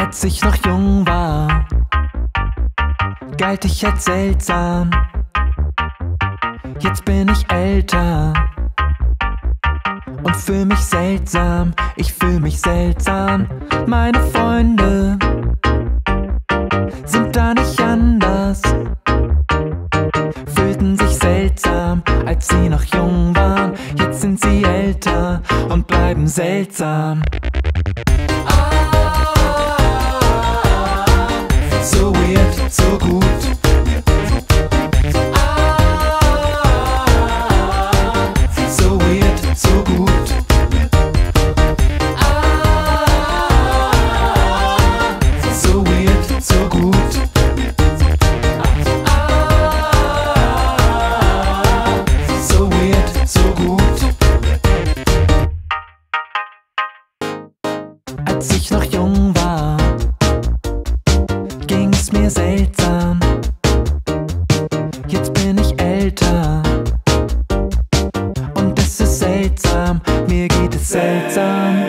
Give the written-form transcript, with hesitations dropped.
Als ich noch jung war, galt ich als seltsam. Jetzt bin ich älter und fühl mich seltsam. Ich fühl mich seltsam. Meine Freunde sind da nicht anders, fühlten sich seltsam, als sie noch jung waren. Jetzt sind sie älter und bleiben seltsam. So weird, so gut. So weird, so gut. So weird, so gut. So weird, so gut. Als ich noch jung war, ging's mir seltsam. Jetzt bin ich älter und es ist seltsam. Mir geht es seltsam.